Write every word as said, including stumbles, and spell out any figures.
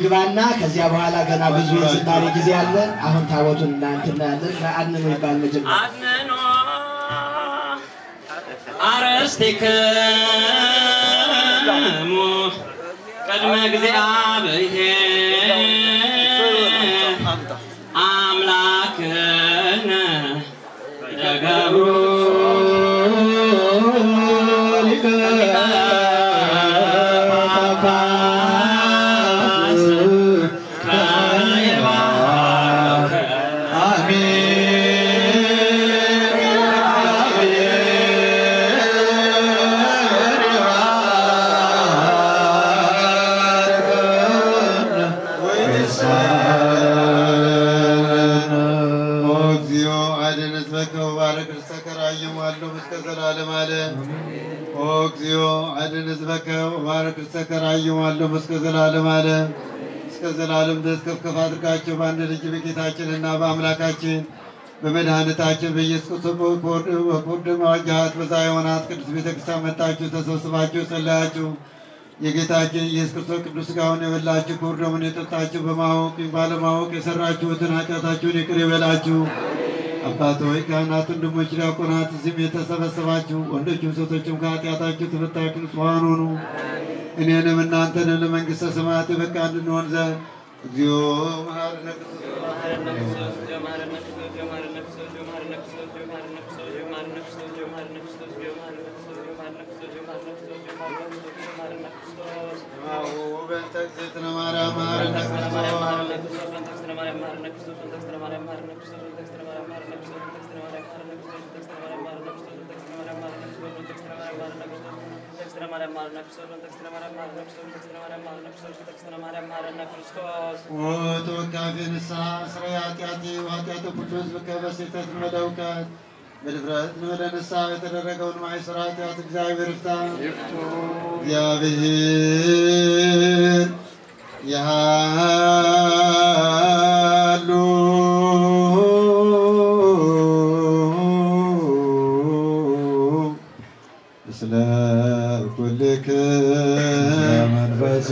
እንግባና ከዚያ በኋላ ገና ብዙ የዝማሬ ጊዜ አለ። አሁን ታቦቱን እናንተና ያለን አድነኖ ይባል መጀመሪያ አድነኖ አረስቲከሙ ቅድመ እግዚአብሔር አምላክነ ደገብሩ እስከ ዘላለም አለ እስከ ዘላለም ድረስ ከፍ ከፍ አድርጋችሁ በአንድ ልጅ በጌታችንና በአምላካችን በመድኃኒታችን በኢየሱስ ክርስቶስ በቁርደም አዋጃት በዛዮናት ቅዱስ ቤተክርስቲያን መጣችሁ ተሰብስባችሁ ጸለያችሁ። የጌታችን ኢየሱስ ክርስቶስ ቅዱስ ሥጋውን የበላችሁ ቁርደሙን የጠጣችሁ በማወቅ ባለማወቅ የሰራችሁትን ኃጢአታችሁን ይቅር ይበላችሁ። አባት ሆይ ካህናት፣ ወንድሞች፣ ዲያቆናት እዚህም የተሰበሰባችሁ ወንዶችም ሴቶችም ከኃጢአታችሁ ተፈታችሁ ንጹሐን ሁኑ። እኔንም እናንተንም ለመንግሥተ ሰማያት የበቃ እንድንሆን ዘንድ እግዚኦ መሐረነ ክርስቶስ ወተወካፌ ንስሐ ስራይ ኃጢአቴ ወኃጢአተ ኩሉ ሕዝብ ከበሴተት መደውቀት በድፍረት ወደ ንስሐ የተደረገውን ማይሰራ ኃጢአት እግዚአብሔር ይፍታ። እግዚአብሔር ያሉ ምስለ ኩልክሙ መንፈስ